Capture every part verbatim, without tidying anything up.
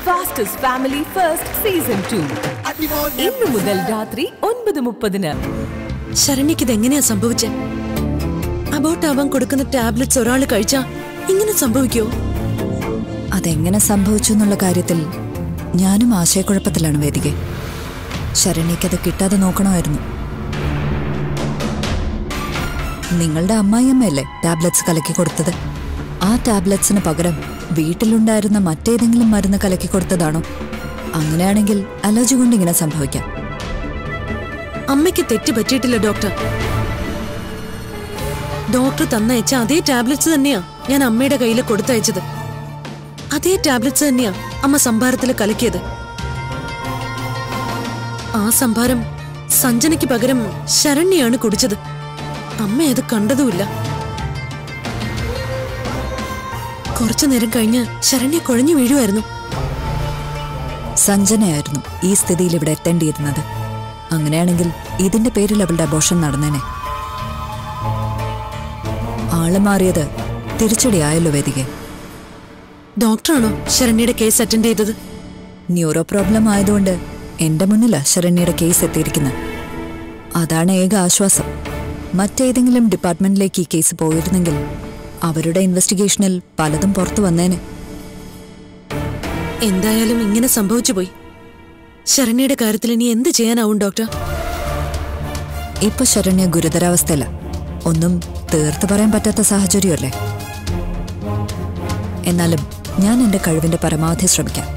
Fastest Family First Season two. ഇന്നു മുതൽ രാത്രി ഒൻപത് മുപ്പതിന്. ശരണ്യക്ക് ഇതെങ്ങനെയാ സംഭവിച്ചേ? അബോട്ട് ആവാൻ കൊടുക്കുന്ന ടാബ്ലറ്റ്സ് ഒരാൾ കഴിച്ചാ ഇങ്ങനെ സംഭവിക്കോ? അതെങ്ങനെ സംഭവിച്ചു എന്നുള്ള കാര്യത്തിൽ ഞാനും ആശയക്കുഴപ്പത്തിലാണ് വേദികെ. ശരണ്യക്കത് കിട്ടാതെ നോക്കണമായിരുന്നു. നിങ്ങളുടെ അമ്മായിയമ്മയല്ലേ ടാബ്ലറ്റ്സ് കലക്കി കൊടുത്തത്? ആ ടാബ്ലറ്റ്സിന് പകരം വീട്ടിലുണ്ടായിരുന്ന മറ്റേതെങ്കിലും മരുന്ന് കലക്കി കൊടുത്തതാണോ? അങ്ങനെയാണെങ്കിൽ അലർജി കൊണ്ട് ഇങ്ങനെ സംഭവിക്കാം. അമ്മയ്ക്ക് തെറ്റ് പറ്റിയിട്ടില്ല ഡോക്ടർ. ഡോക്ടർ തന്നയച്ച അതേ ടാബ്ലറ്റ്സ് തന്നെയാ ഞാൻ അമ്മയുടെ കയ്യിൽ കൊടുത്തയച്ചത്. അതേ ടാബ്ലറ്റ്സ് തന്നെയാ അമ്മ സംഭാരത്തിൽ കലക്കിയത്. ആ സംഭാരം സഞ്ജനയ്ക്ക് പകരം ശരണ്യാണ് കുടിച്ചത്. അമ്മ അത് കണ്ടതുമില്ല. കുറച്ചു നേരം കഴിഞ്ഞ് ശരണ്യ കുഴഞ്ഞു വീഴുമായിരുന്നു. സഞ്ജനയായിരുന്നു ഈ സ്ഥിതിയിൽ ഇവിടെ എത്തേണ്ടിയിരുന്നത്. അങ്ങനെയാണെങ്കിൽ ഇതിന്റെ പേരിൽ അവളുടെ അബോർഷൻ നടന്നേനെ. ആള് മാറിയത് തിരിച്ചടിയായല്ലോ വേദികെ. ഡോക്ടറാണോ ശരണ്യയുടെ കേസ് അറ്റൻഡ് ചെയ്തത്? ന്യൂറോ പ്രോബ്ലം ആയതുകൊണ്ട് എന്റെ മുന്നിലാ ശരണ്യയുടെ കേസ് എത്തിയിരിക്കുന്നത്. അതാണ് ഏക ആശ്വാസം. മറ്റേതെങ്കിലും ഡിപ്പാർട്ട്മെന്റിലേക്ക് ഈ കേസ് പോയിരുന്നെങ്കിൽ അവരുടെ ഇൻവെസ്റ്റിഗേഷനിൽ പലതും പുറത്തു വന്നേനെ. എന്തായാലും ഇങ്ങനെ സംഭവിച്ചു പോയി. ശരണ്യയുടെ കാര്യത്തിൽ ഇനി എന്ത് ചെയ്യാനാവും ഡോക്ടർ? ഇപ്പൊ ശരണ്യ ഗുരുതരാവസ്ഥയല്ല. ഒന്നും തീർത്തു പറയാൻ പറ്റാത്ത സാഹചര്യമല്ലേ. എന്നാലും ഞാൻ എന്റെ കഴിവിന്റെ പരമാവധി ശ്രമിക്കാം.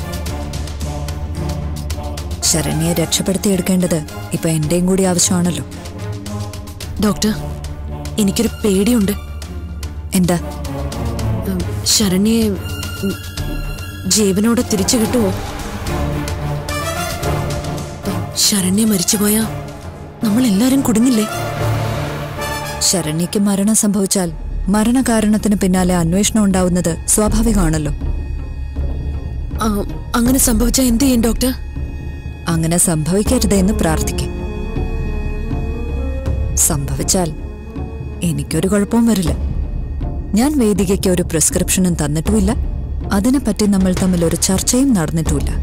ശരണ്യെ രക്ഷപ്പെടുത്തിയെടുക്കേണ്ടത് ഇപ്പൊ എന്റെയും കൂടി ആവശ്യമാണല്ലോ. ഡോക്ടർ, എനിക്കൊരു പേടിയുണ്ട്. എന്താ? ശരണ്യെ ജീവനോടെ തിരിച്ചു കിട്ടുമോ? ശരണ്യ മരിച്ചുപോയാ നമ്മൾ എല്ലാരും കുടുങ്ങില്ലേ? ശരണ്യക്ക് മരണം സംഭവിച്ചാൽ മരണകാരണത്തിന് പിന്നാലെ അന്വേഷണം ഉണ്ടാവുന്നത് സ്വാഭാവികമാണല്ലോ. അങ്ങനെ സംഭവിച്ചാൽ എന്ത് ചെയ്യും ഡോക്ടർ? അങ്ങനെ സംഭവിക്കരുതെന്ന് പ്രാർത്ഥിക്കും. സംഭവിച്ചാൽ എനിക്കൊരു കുഴപ്പവും വരില്ല. ഞാൻ വേദികയ്ക്ക് ഒരു പ്രിസ്ക്രിപ്ഷനും തന്നിട്ടുമില്ല. അതിനെപ്പറ്റി നമ്മൾ തമ്മിൽ ഒരു ചർച്ചയും നടന്നിട്ടുമില്ല.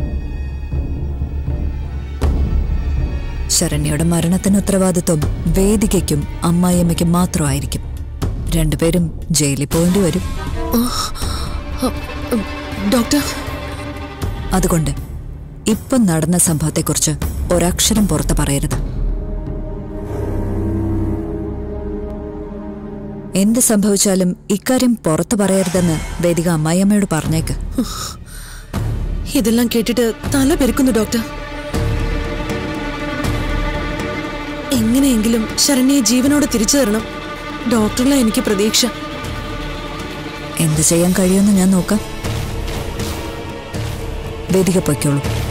ശരണ്യയുടെ മരണത്തിന് ഉത്തരവാദിത്വം വേദികയ്ക്കും അമ്മായിയമ്മയ്ക്കും മാത്രമായിരിക്കും. രണ്ടുപേരും ജയിലിൽ പോകേണ്ടി വരും. ഡോക്ടർ, അതുകൊണ്ട് ഇപ്പം നടന്ന സംഭവത്തെക്കുറിച്ച് ഒരക്ഷരം പുറത്ത് പറയരുത്. എന്ത് സംഭവിച്ചാലും ഇക്കാര്യം പുറത്ത് പറയരുതെന്ന് വേദിക അമ്മായിയമ്മയോട് പറഞ്ഞേക്ക്. ഇതെല്ലാം കേട്ടിട്ട് തല പെരുക്കുന്നു ഡോക്ടർ. എങ്ങനെയെങ്കിലും ശരണ്യെ ജീവനോടെ തിരിച്ചു തരണം. ഡോക്ടറിലെ എനിക്ക് പ്രതീക്ഷ. എന്ത് ചെയ്യാൻ കഴിയുമെന്ന് ഞാൻ നോക്കാം. വേദിക പൊയ്ക്കോളൂ.